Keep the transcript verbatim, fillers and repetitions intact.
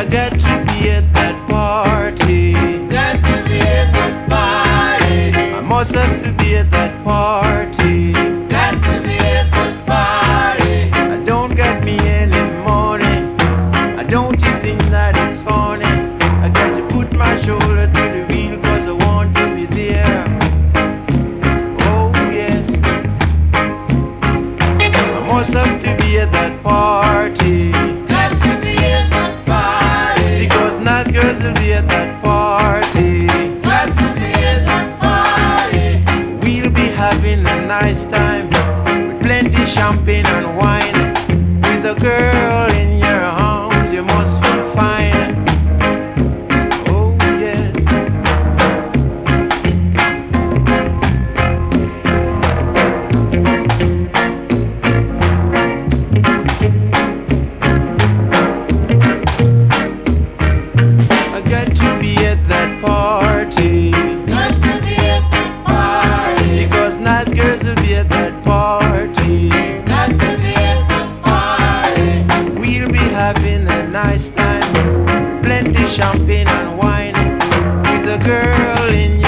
I got to be at that party. Got to be at that party. I must have to be at that party. Got to be at that party. I don't got me any money. I don't you think that it's funny? I got to put my shoulder to the wheel cause I want to be there. Oh yes, I must have to be at that party. Got to be at that party. Because nice girls will be at that party. Got to be at that party. We'll be having a nice time with plenty champagne and wine. With a girl in your arms, you must feel fine. Oh yes. I got to be at that party. Got to be at that party. Because nice girls will be at that party. Got to be at that party. We'll be having a nice time, plenty champagne and wine, with a girl in